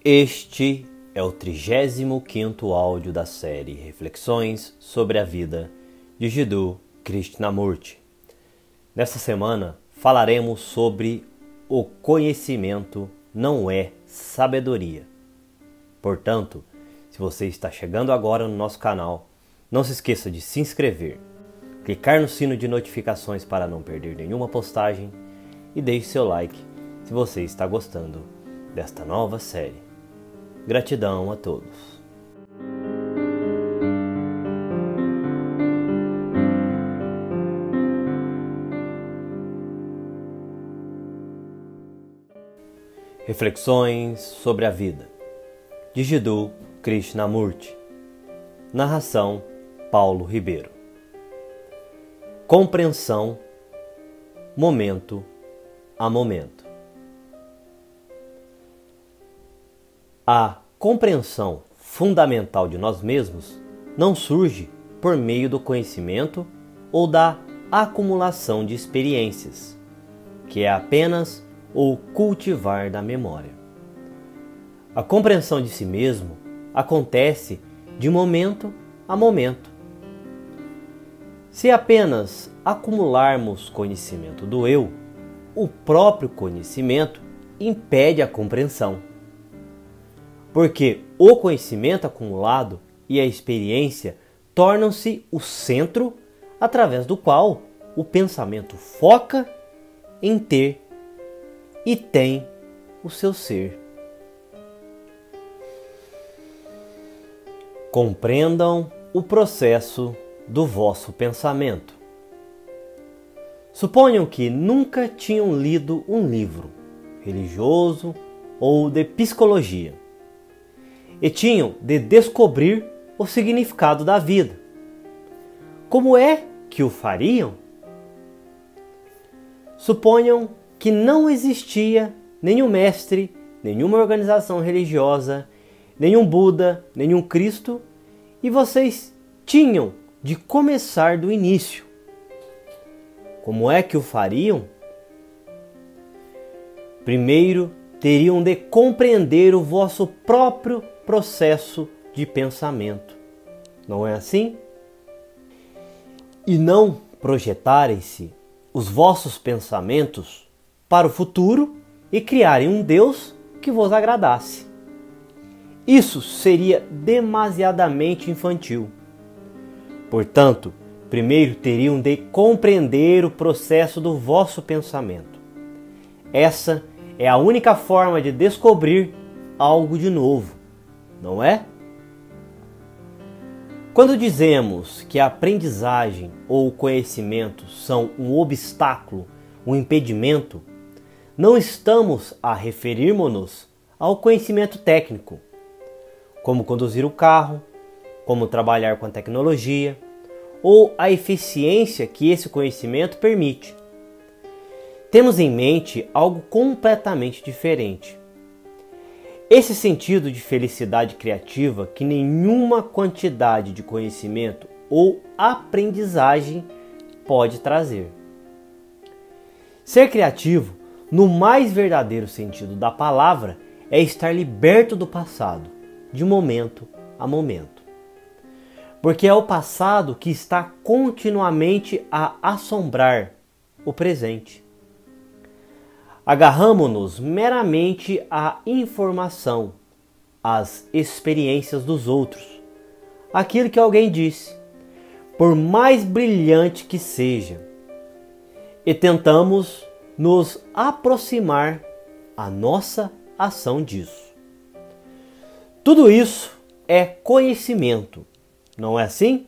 Este é o 35º áudio da série Reflexões sobre a vida de Jiddu Krishnamurti. Nesta semana falaremos sobre o conhecimento não é sabedoria. Portanto, se você está chegando agora no nosso canal, não se esqueça de se inscrever, clicar no sino de notificações para não perder nenhuma postagem e deixe seu like se você está gostando desta nova série. Gratidão a todos. Reflexões sobre a vida de Jiddu Krishnamurti. Narração Paulo Ribeiro. Compreensão momento a momento. A compreensão fundamental de nós mesmos não surge por meio do conhecimento ou da acumulação de experiências, que é apenas o cultivar da memória. A compreensão de si mesmo acontece de momento a momento. Se apenas acumularmos conhecimento do eu, o próprio conhecimento impede a compreensão. Porque o conhecimento acumulado e a experiência tornam-se o centro através do qual o pensamento foca em ter e tem o seu ser. Compreendam o processo do vosso pensamento. Suponham que nunca tinham lido um livro religioso ou de psicologia e tinham de descobrir o significado da vida. Como é que o fariam? Suponham que não existia nenhum mestre, nenhuma organização religiosa, nenhum Buda, nenhum Cristo, e vocês tinham de começar do início. Como é que o fariam? Primeiro, teriam de compreender o vosso próprio processo de pensamento. Não é assim? E não projetarem-se os vossos pensamentos para o futuro e criarem um Deus que vos agradasse. Isso seria demasiadamente infantil. Portanto, primeiro teriam de compreender o processo do vosso pensamento. Essa é a única forma de descobrir algo de novo, não é? Quando dizemos que a aprendizagem ou o conhecimento são um obstáculo, um impedimento, não estamos a referirmos-nos ao conhecimento técnico, como conduzir o carro, como trabalhar com a tecnologia, ou a eficiência que esse conhecimento permite. Temos em mente algo completamente diferente. Esse sentido de felicidade criativa que nenhuma quantidade de conhecimento ou aprendizagem pode trazer. Ser criativo, no mais verdadeiro sentido da palavra, é estar liberto do passado, de momento a momento. Porque é o passado que está continuamente a assombrar o presente. Agarramo-nos meramente à informação, às experiências dos outros, aquilo que alguém disse, por mais brilhante que seja, e tentamos nos aproximar à nossa ação disso. Tudo isso é conhecimento, não é assim?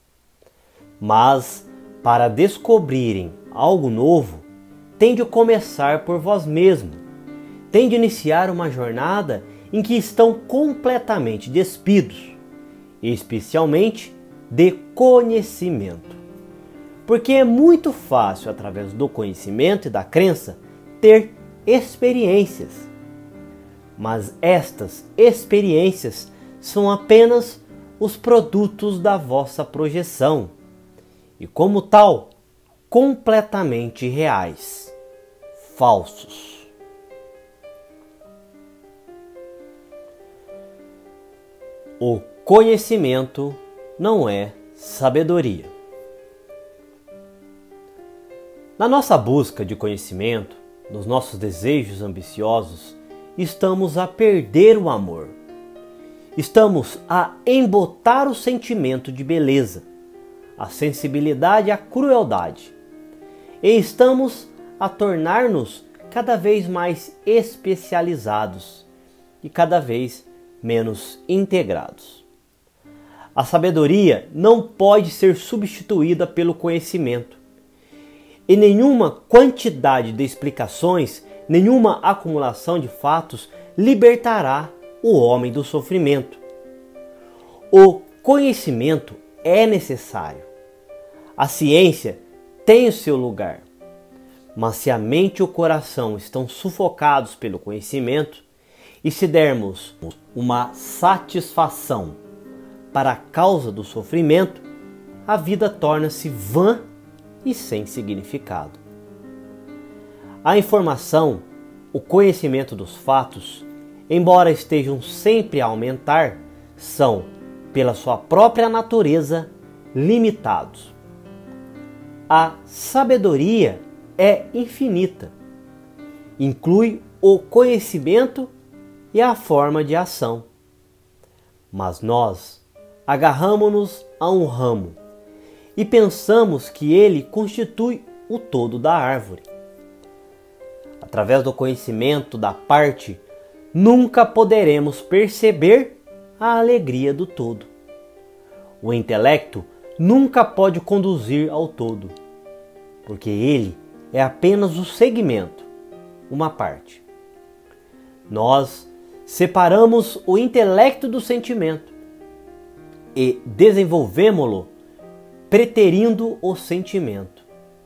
Mas para descobrirem algo novo, tem de começar por vós mesmo. Tem de iniciar uma jornada em que estão completamente despidos, especialmente de conhecimento. Porque é muito fácil, através do conhecimento e da crença, ter experiências. Mas estas experiências são apenas os produtos da vossa projeção e, como tal, completamente reais, falsos. O conhecimento não é sabedoria. Na nossa busca de conhecimento, nos nossos desejos ambiciosos, estamos a perder o amor. Estamos a embotar o sentimento de beleza, a sensibilidade e a crueldade. E estamos a tornar-nos cada vez mais especializados e cada vez menos integrados. A sabedoria não pode ser substituída pelo conhecimento. E nenhuma quantidade de explicações, nenhuma acumulação de fatos libertará o homem do sofrimento. O conhecimento é necessário. A ciência tem o seu lugar. Mas se a mente e o coração estão sufocados pelo conhecimento, e se dermos uma satisfação para a causa do sofrimento, a vida torna-se vã e sem significado. A informação, o conhecimento dos fatos, embora estejam sempre a aumentar, são, pela sua própria natureza, limitados. A sabedoria é infinita, inclui o conhecimento e a forma de ação. Mas nós agarramo-nos a um ramo e pensamos que ele constitui o todo da árvore. Através do conhecimento da parte, nunca poderemos perceber a alegria do todo. O intelecto nunca pode conduzir ao todo, porque ele é apenas o segmento, uma parte. Nós separamos o intelecto do sentimento e desenvolvemo-lo preterindo o sentimento.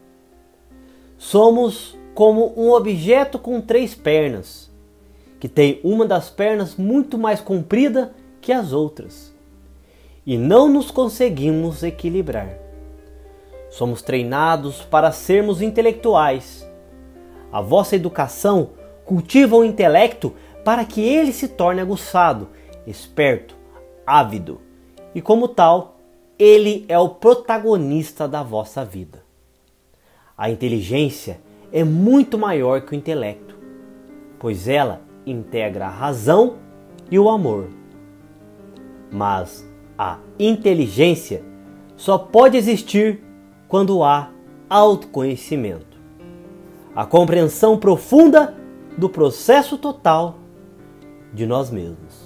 Somos como um objeto com 3 pernas, que tem uma das pernas muito mais comprida que as outras, e não nos conseguimos equilibrar. Somos treinados para sermos intelectuais. A vossa educação cultiva o intelecto para que ele se torne aguçado, esperto, ávido, e como tal, ele é o protagonista da vossa vida. A inteligência é muito maior que o intelecto, pois ela integra a razão e o amor. Mas a inteligência só pode existir quando há autoconhecimento, a compreensão profunda do processo total de nós mesmos.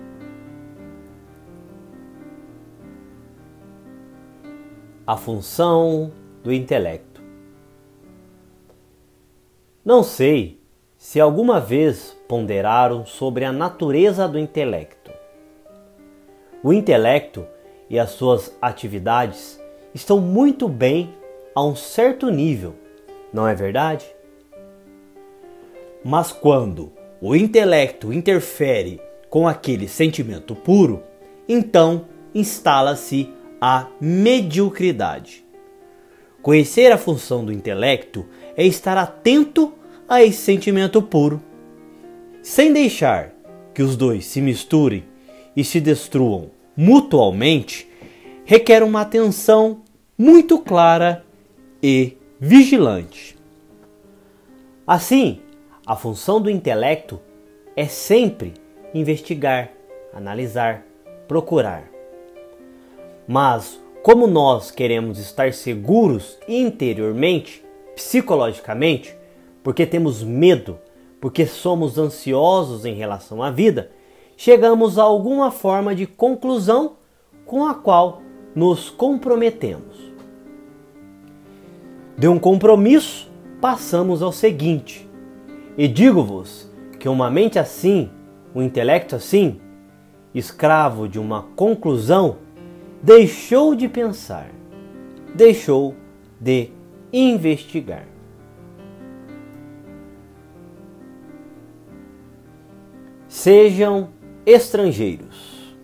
A função do intelecto. Não sei se alguma vez ponderaram sobre a natureza do intelecto. O intelecto e as suas atividades estão muito bem a um certo nível, não é verdade? Mas quando o intelecto interfere com aquele sentimento puro, então instala-se a mediocridade. Conhecer a função do intelecto é estar atento a esse sentimento puro, sem deixar que os dois se misturem e se destruam mutuamente, requer uma atenção muito clara e vigilante. Assim, a função do intelecto é sempre investigar, analisar, procurar. Mas, como nós queremos estar seguros interiormente, psicologicamente, porque temos medo, porque somos ansiosos em relação à vida, chegamos a alguma forma de conclusão com a qual nos comprometemos. De um compromisso, passamos ao seguinte, e digo-vos que uma mente assim, um intelecto assim, escravo de uma conclusão, deixou de pensar, deixou de investigar. Sejam estrangeiros.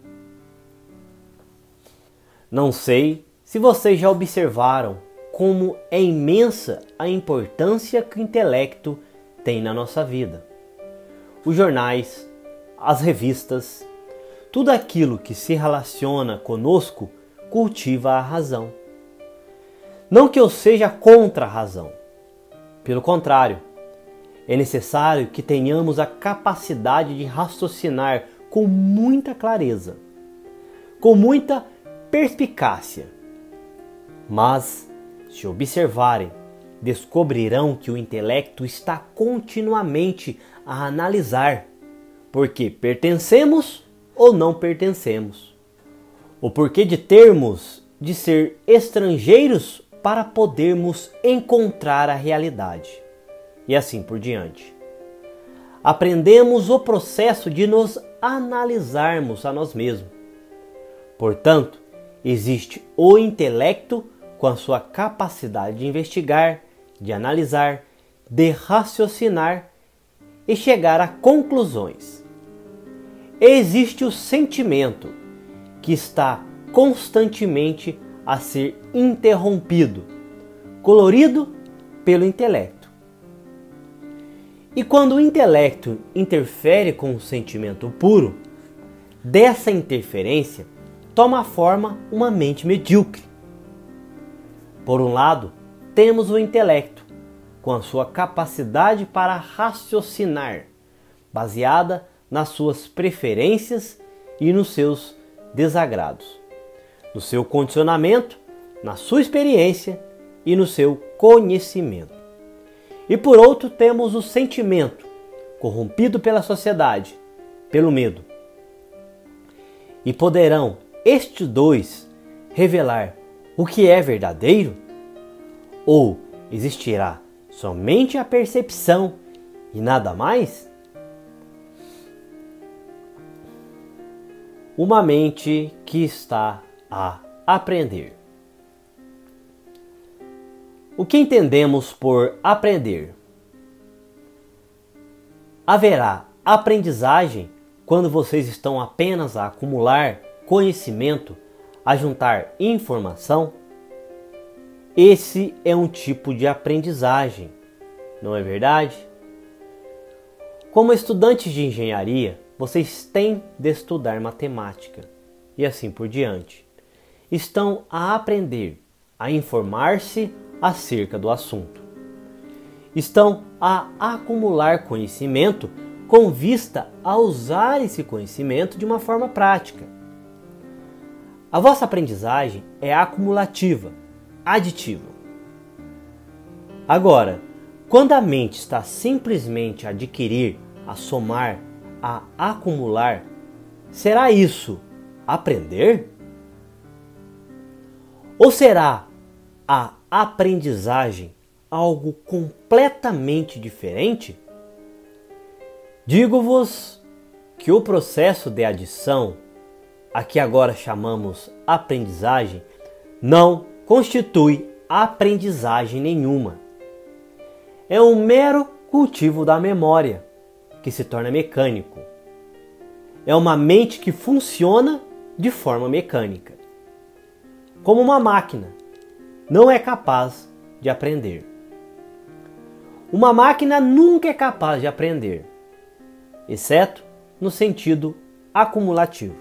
Não sei se vocês já observaram como é imensa a importância que o intelecto tem na nossa vida. Os jornais, as revistas, tudo aquilo que se relaciona conosco cultiva a razão. Não que eu seja contra a razão. Pelo contrário, é necessário que tenhamos a capacidade de raciocinar com muita clareza, com muita perspicácia. Mas, se observarem, descobrirão que o intelecto está continuamente a analisar porque pertencemos ou não pertencemos, o porquê de termos de ser estrangeiros para podermos encontrar a realidade, e assim por diante. Aprendemos o processo de nos analisarmos a nós mesmos. Portanto, existe o intelecto com a sua capacidade de investigar, de analisar, de raciocinar e chegar a conclusões. Existe o sentimento, que está constantemente a ser interrompido, colorido pelo intelecto. E quando o intelecto interfere com o sentimento puro, dessa interferência toma forma uma mente medíocre. Por um lado, temos o intelecto, com a sua capacidade para raciocinar, baseada nas suas preferências e nos seus desagrados, no seu condicionamento, na sua experiência e no seu conhecimento. E por outro, temos o sentimento, corrompido pela sociedade, pelo medo. E poderão estes dois revelar o que é verdadeiro? Ou existirá somente a percepção e nada mais? Uma mente que está a aprender. O que entendemos por aprender? Haverá aprendizagem quando vocês estão apenas a acumular conhecimento, a juntar informação? Esse é um tipo de aprendizagem, não é verdade? Como estudantes de engenharia, vocês têm de estudar matemática e assim por diante. Estão a aprender, a informar-se acerca do assunto. Estão a acumular conhecimento com vista a usar esse conhecimento de uma forma prática. A vossa aprendizagem é acumulativa, aditiva. Agora, quando a mente está simplesmente a adquirir, a somar, a acumular, será isso aprender? Ou será a aprendizagem algo completamente diferente? Digo-vos que o processo de adição, a que agora chamamos aprendizagem, não constitui aprendizagem nenhuma. É um mero cultivo da memória, que se torna mecânico. É uma mente que funciona de forma mecânica. Como uma máquina, não é capaz de aprender. Uma máquina nunca é capaz de aprender, exceto no sentido acumulativo.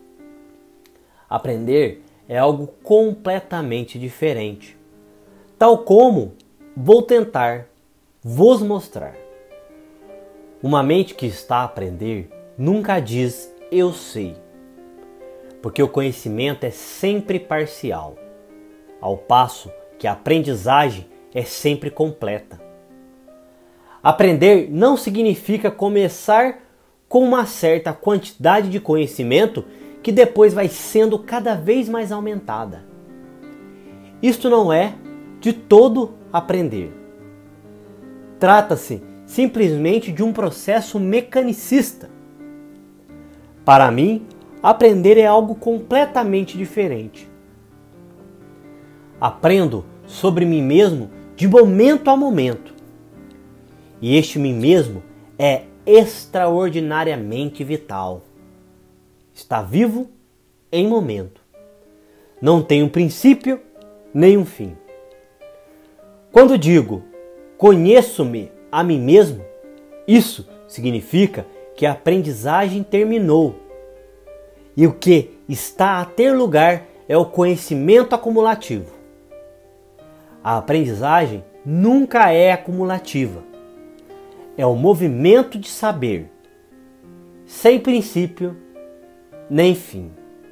Aprender é algo completamente diferente, tal como vou tentar vos mostrar. Uma mente que está a aprender nunca diz eu sei, porque o conhecimento é sempre parcial, ao passo que a aprendizagem é sempre completa. Aprender não significa começar com uma certa quantidade de conhecimento que depois vai sendo cada vez mais aumentada. Isto não é de todo aprender. Trata-se simplesmente de um processo mecanicista. Para mim, aprender é algo completamente diferente. Aprendo sobre mim mesmo de momento a momento. E este mim mesmo é extraordinariamente vital. Está vivo em momento. Não tem um princípio nem um fim. Quando digo conheço-me a mim mesmo, isso significa que a aprendizagem terminou. E o que está a ter lugar é o conhecimento acumulativo. A aprendizagem nunca é acumulativa. É o movimento de saber, sem princípio nem fim.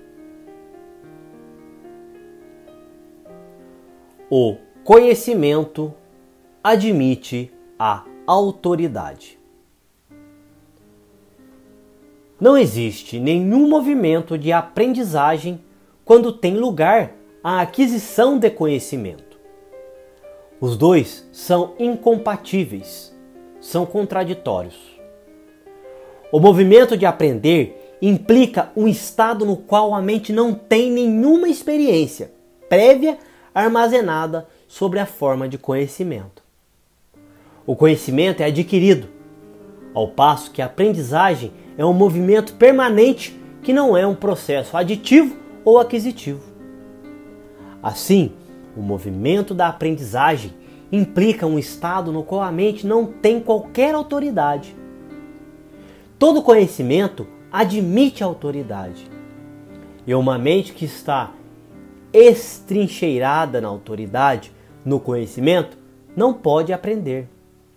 O conhecimento admite a autoridade. Não existe nenhum movimento de aprendizagem quando tem lugar a aquisição de conhecimento. Os dois são incompatíveis, são contraditórios. O movimento de aprender implica um estado no qual a mente não tem nenhuma experiência prévia armazenada sobre a forma de conhecimento. O conhecimento é adquirido, ao passo que a aprendizagem é um movimento permanente que não é um processo aditivo ou aquisitivo. Assim, o movimento da aprendizagem implica um estado no qual a mente não tem qualquer autoridade. Todo conhecimento admite autoridade. E uma mente que está estrincheirada na autoridade, no conhecimento, não pode aprender.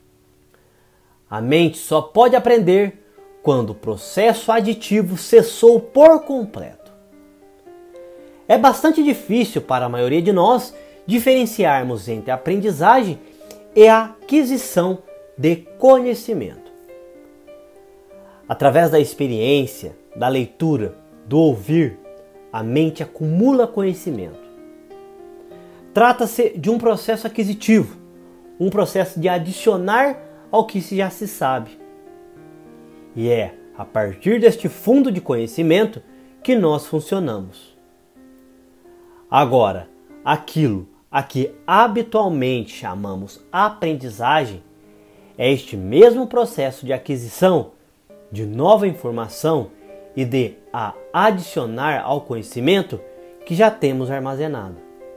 A mente só pode aprender quando o processo aditivo cessou por completo. É bastante difícil para a maioria de nós diferenciarmos entre a aprendizagem e a aquisição de conhecimento. Através da experiência, da leitura, do ouvir, a mente acumula conhecimento. Trata-se de um processo aquisitivo, um processo de adicionar ao que já se sabe. E é a partir deste fundo de conhecimento que nós funcionamos. Agora, aquilo a que habitualmente chamamos aprendizagem é este mesmo processo de aquisição de nova informação e de a adicionar ao conhecimento que já temos armazenado.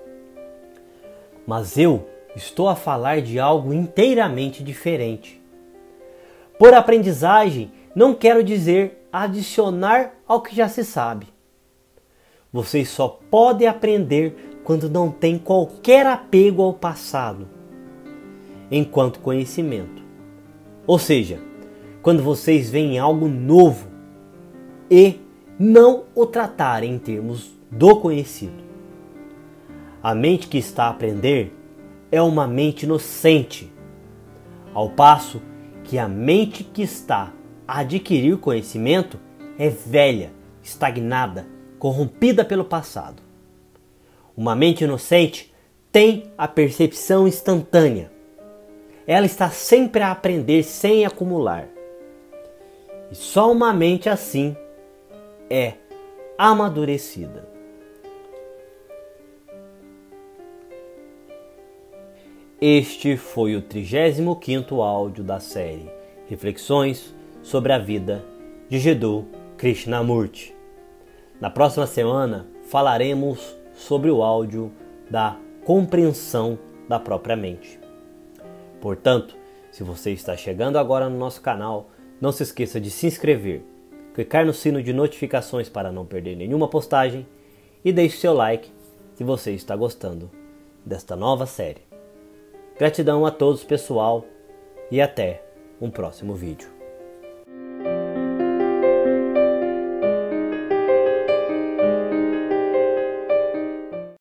Mas eu estou a falar de algo inteiramente diferente. Por aprendizagem, não quero dizer adicionar ao que já se sabe. Vocês só podem aprender quando não tem qualquer apego ao passado, enquanto conhecimento. Ou seja, quando vocês veem algo novo e não o tratarem em termos do conhecido. A mente que está a aprender é uma mente inocente, ao passo que a mente que está a adquirir conhecimento é velha, estagnada, corrompida pelo passado. Uma mente inocente tem a percepção instantânea. Ela está sempre a aprender sem acumular. E só uma mente assim é amadurecida. Este foi o 35º áudio da série Reflexões sobre a vida de Jiddu Krishnamurti. Na próxima semana falaremos sobre o áudio da compreensão da própria mente. Portanto, se você está chegando agora no nosso canal, não se esqueça de se inscrever, clicar no sino de notificações para não perder nenhuma postagem e deixe seu like se você está gostando desta nova série. Gratidão a todos, pessoal, e até um próximo vídeo.